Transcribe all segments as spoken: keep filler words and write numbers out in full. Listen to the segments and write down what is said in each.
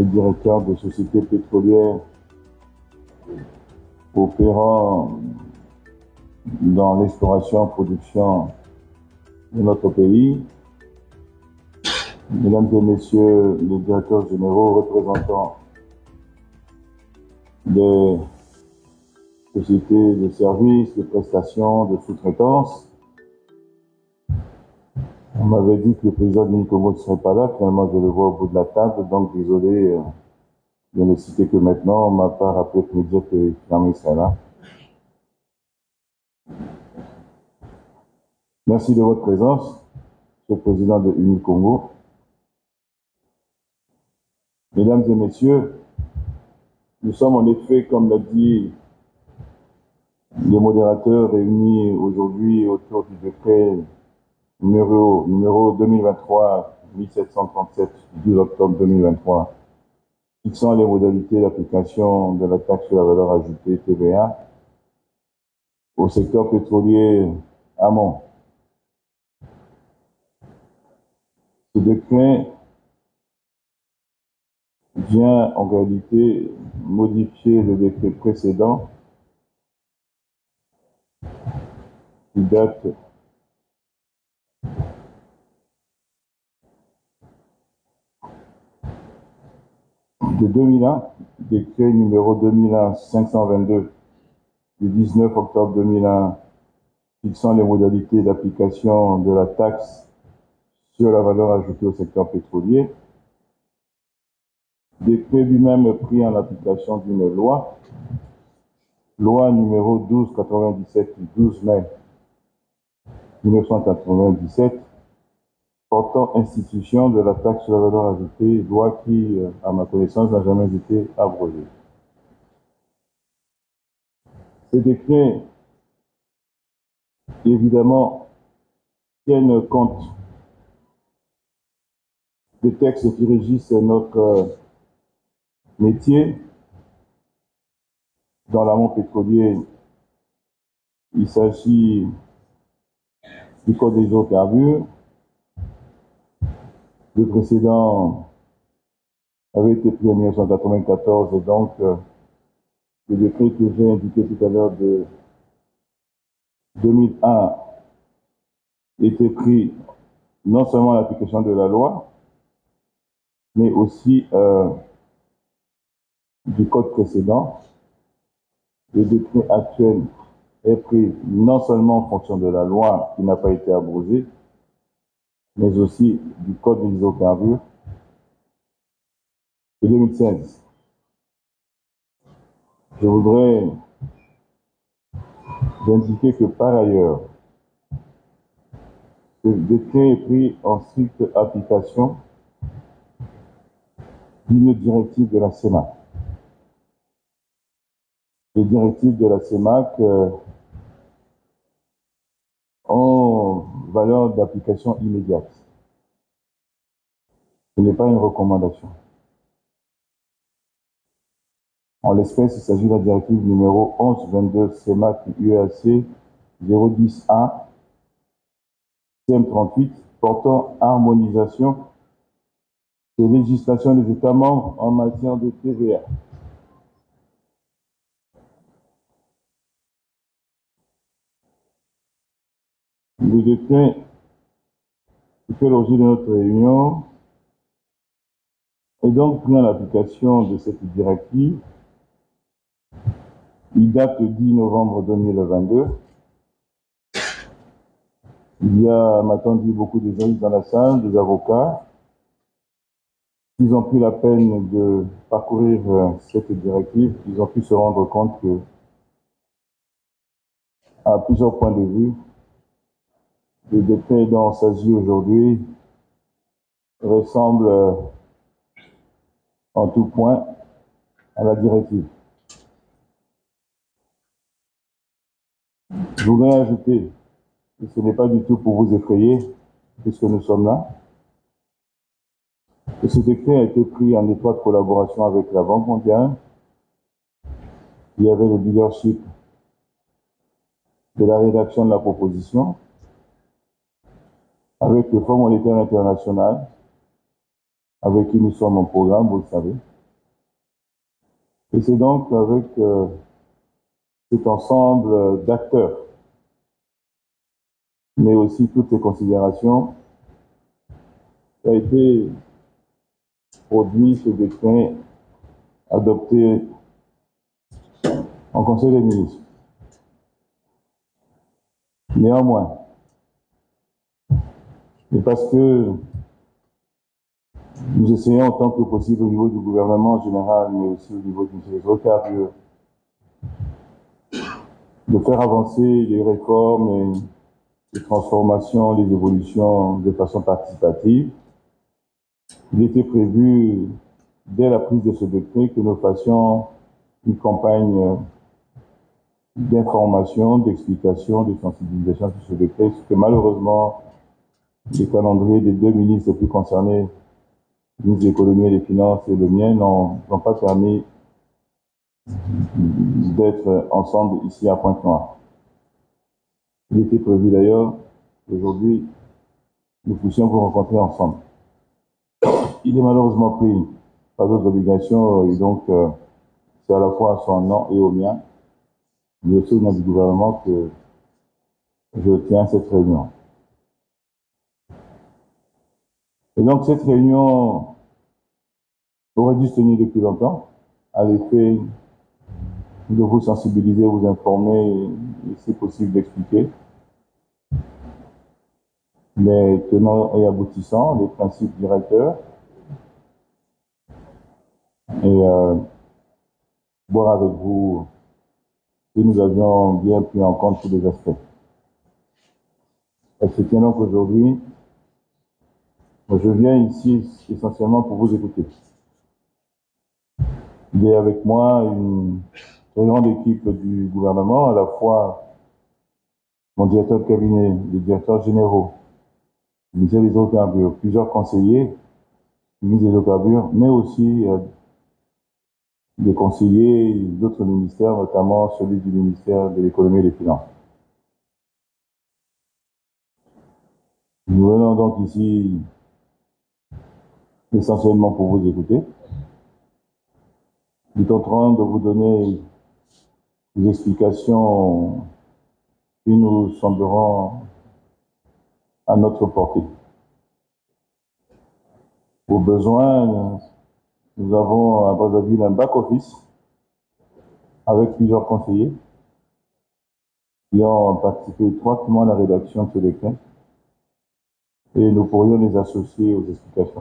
directeurs de sociétés pétrolières opérant dans l'exploration et production de notre pays, mesdames et messieurs les directeurs généraux représentants des sociétés de services, de prestations, de sous-traitance. On m'avait dit que le président de l'Unicongo ne serait pas là, finalement je le vois au bout de la table, donc désolé euh, de ne citer que maintenant, on ne m'a pas rappelé pour me dire que finalement il serait là. Merci de votre présence, Monsieur le Président de Unicongo. Mesdames et messieurs, nous sommes en effet, comme l'a dit le modérateur, réunis aujourd'hui autour du décret numéro, numéro deux mille vingt-trois mille sept cent trente-sept du douze octobre deux mille vingt-trois, fixant les modalités d'application de la taxe sur la valeur ajoutée T V A au secteur pétrolier amont. Ce décret vient en réalité modifier le décret précédent qui date de deux mille un, décret numéro deux mille un cinq cent vingt-deux du dix-neuf octobre deux mille un, fixant les modalités d'application de la taxe sur la valeur ajoutée au secteur pétrolier. Décret lui-même pris en application d'une loi, loi numéro douze quatre-vingt-dix-sept du douze mai mille neuf cent quatre-vingt-dix-sept, portant institution de la taxe sur la valeur ajoutée, loi qui, à ma connaissance, n'a jamais été abrogée. Ces décrets, évidemment, tiennent compte des textes qui régissent notre métier. Dans l'amont pétrolier, il s'agit du Code des hydrocarbures. Le précédent avait été pris en mille neuf cent quatre-vingt-quatorze et donc euh, le décret que j'ai indiqué tout à l'heure de deux mille un était pris non seulement à l'application de la loi, mais aussi euh, du code précédent. Le décret actuel est pris non seulement en fonction de la loi qui n'a pas été abrogée, mais aussi du code des hydrocarbures de deux mille seize. Je voudrais indiquer que par ailleurs, ce décret est pris en stricte application d'une directive de la CEMAC. Les directives de la CEMAC euh, ont valeur d'application immédiate. Ce n'est pas une recommandation. En l'espèce, il s'agit de la directive numéro onze vingt-deux CEMAC U A C zéro dix A C M trente-huit portant harmonisation des législations des États membres en matière de T V A. Le décret qui fait l'objet de notre réunion est donc pris en application de cette directive. Il date du dix novembre deux mille vingt-deux. Il y a, m'a-t-on dit, beaucoup de juristes dans la salle, des avocats. Ils ont pris la peine de parcourir cette directive. Ils ont pu se rendre compte que, à plusieurs points de vue, le décret dont il s'agit aujourd'hui ressemble en tout point à la directive. Je voudrais ajouter, et ce n'est pas du tout pour vous effrayer, puisque nous sommes là, que ce décret a été pris en étroite collaboration avec la Banque mondiale. Il y avait le leadership de la rédaction de la proposition, avec le Fonds monétaire international, avec qui nous sommes en programme, vous le savez. Et c'est donc avec euh, cet ensemble d'acteurs, mais aussi toutes ces considérations, qu'a été produit ce décret adopté en Conseil des ministres. Néanmoins, et parce que nous essayons en tant que possible au niveau du gouvernement en général, mais aussi au niveau du ministère des Hydrocarbures, de faire avancer les réformes et les transformations, les évolutions de façon participative, il était prévu, dès la prise de ce décret, que nous fassions une campagne d'information, d'explication, de sensibilisation sur ce décret, ce que malheureusement, les calendriers des deux ministres les plus concernés, le ministre de l'économie et des finances et le mien, n'ont pas permis d'être ensemble ici à Pointe-Noire. Il était prévu d'ailleurs qu'aujourd'hui, nous puissions vous rencontrer ensemble. Il est malheureusement pris par d'autres obligations et donc euh, c'est à la fois à son nom et au mien, mais aussi au nom du gouvernement que je tiens cette réunion. Et donc cette réunion aurait dû se tenir depuis longtemps, à l'effet de vous sensibiliser, vous informer et si possible d'expliquer. Les tenants et aboutissants, les principes directeurs, et euh, voir avec vous si nous avions bien pris en compte tous les aspects. Elle se tient donc aujourd'hui. Je viens ici essentiellement pour vous écouter. Il y a avec moi une très grande équipe du gouvernement, à la fois mon directeur de cabinet, les directeurs généraux, le ministère des Hydrocarbures, plusieurs conseillers du ministère des Hydrocarbures, mais aussi euh, des conseillers d'autres ministères, notamment celui du ministère de l'économie et des finances. Nous venons donc ici essentiellement pour vous écouter. Nous sommes en train de vous donner des explications qui nous sembleront à notre portée. Au besoin, nous avons à Brazzaville un back-office avec plusieurs conseillers qui ont participé étroitement à la rédaction de ce décret et nous pourrions les associer aux explications.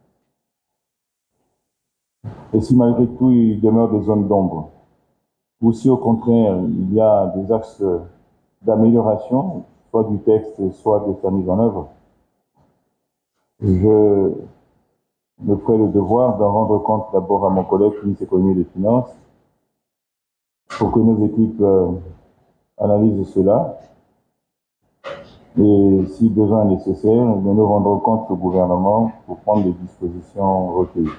Et si malgré tout il demeure des zones d'ombre, ou si au contraire il y a des axes d'amélioration, soit du texte, soit de sa mise en œuvre, je me ferai le devoir d'en rendre compte d'abord à mon collègue ministre de l'économie et des finances pour que nos équipes euh, analysent cela et si besoin est nécessaire, nous rendrons compte au gouvernement pour prendre les dispositions recueillies.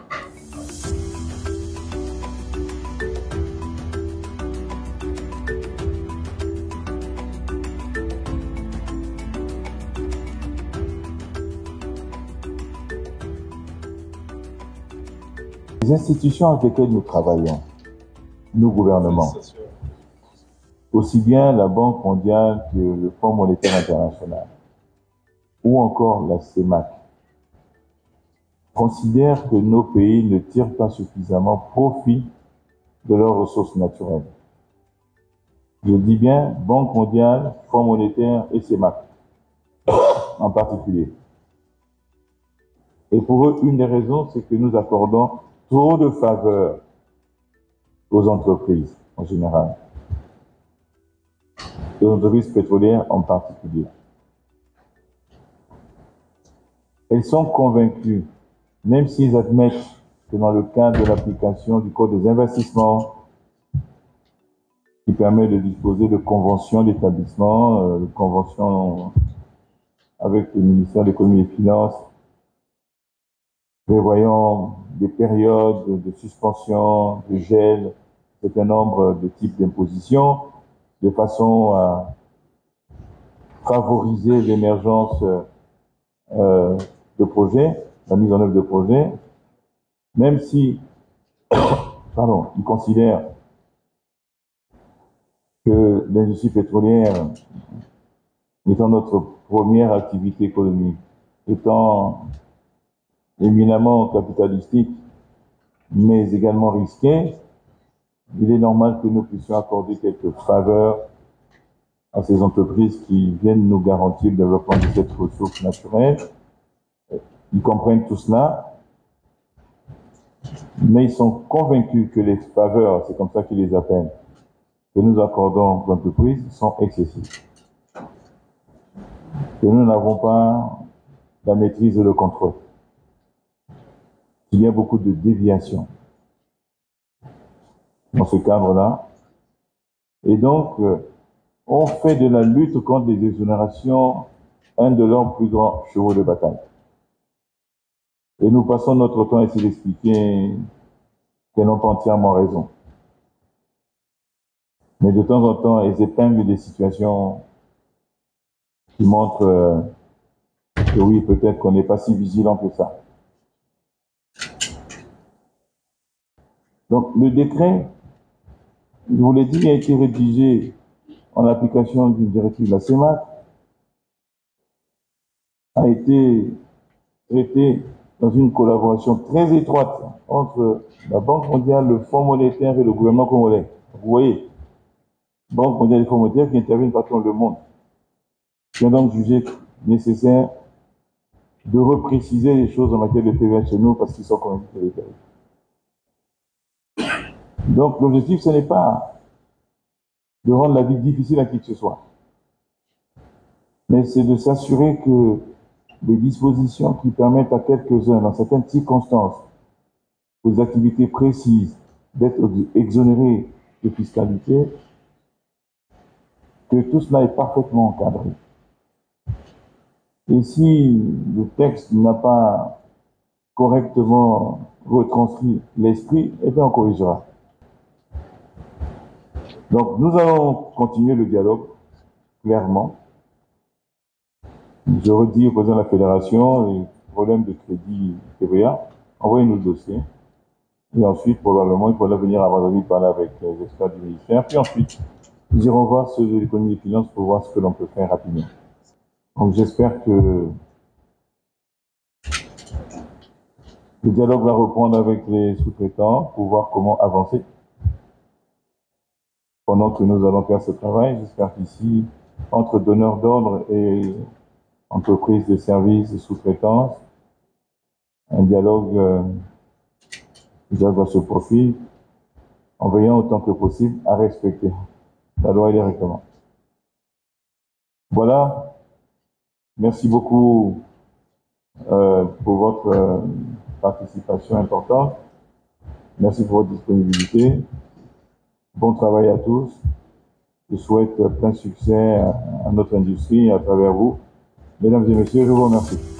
Les institutions avec lesquelles nous travaillons, nos gouvernements, aussi bien la Banque mondiale que le Fonds monétaire international, ou encore la CEMAC, considèrent que nos pays ne tirent pas suffisamment profit de leurs ressources naturelles. Je dis bien Banque mondiale, Fonds monétaire et CEMAC, en particulier. Et pour eux, une des raisons, c'est que nous accordons trop de faveurs aux entreprises en général, et aux entreprises pétrolières en particulier. Elles sont convaincues, même s'ils admettent que dans le cadre de l'application du Code des investissements, qui permet de disposer de conventions d'établissement, euh, de conventions avec le ministère de l'économie et des finances, prévoyant des périodes de suspension, de gel, un certain nombre de types d'impositions, de façon à favoriser l'émergence euh, de projets, la mise en œuvre de projets, même si pardon, ils considèrent que l'industrie pétrolière, étant notre première activité économique, étant éminemment capitalistique, mais également risquée, il est normal que nous puissions accorder quelques faveurs à ces entreprises qui viennent nous garantir le développement de cette ressource naturelle. Ils comprennent tout cela, mais ils sont convaincus que les faveurs, c'est comme ça qu'ils les appellent, que nous accordons aux entreprises sont excessives. Que nous n'avons pas la maîtrise et le contrôle. Il y a beaucoup de déviations dans ce cadre-là. Et donc, euh, on fait de la lutte contre les exonérations un de leurs plus grands chevaux de bataille. Et nous passons notre temps à essayer d'expliquer qu'elles n'ont pas entièrement raison. Mais de temps en temps, elles épinglent des situations qui montrent euh, que oui, peut-être qu'on n'est pas si vigilant que ça. Donc, le décret, je vous l'ai dit, a été rédigé en application d'une directive de la CEMAC, a été traité dans une collaboration très étroite entre la Banque mondiale, le Fonds monétaire et le gouvernement congolais. Vous voyez, Banque mondiale et Fonds monétaire qui interviennent partout dans le monde. Qui ont donc jugé nécessaire de repréciser les choses en matière de T V A chez nous parce qu'ils sont convaincus que les tarifs. Donc l'objectif, ce n'est pas de rendre la vie difficile à qui que ce soit, mais c'est de s'assurer que les dispositions qui permettent à quelques-uns, dans certaines circonstances, aux activités précises, d'être exonérés de fiscalité, que tout cela est parfaitement encadré. Et si le texte n'a pas correctement retranscrit l'esprit, eh bien on corrigera. Donc nous allons continuer le dialogue, clairement. Je redis au président de la Fédération, les problèmes de crédit T V A, envoyez-nous le dossier. Et ensuite, probablement, il faudra venir à Valérie parler avec les experts du ministère. Puis ensuite, nous irons voir ceux de l'économie et des finances pour voir ce que l'on peut faire rapidement. Donc j'espère que le dialogue va reprendre avec les sous-traitants pour voir comment avancer. Pendant que nous allons faire ce travail, j'espère qu'ici, entre donneurs d'ordre et entreprises de services et sous-traitance, un dialogue, euh, un dialogue se profile en veillant autant que possible à respecter la loi et les règlements. Voilà. Merci beaucoup euh, pour votre euh, participation importante. Merci pour votre disponibilité. Bon travail à tous. Je souhaite plein succès à notre industrie et à travers vous. Mesdames et messieurs, je vous remercie.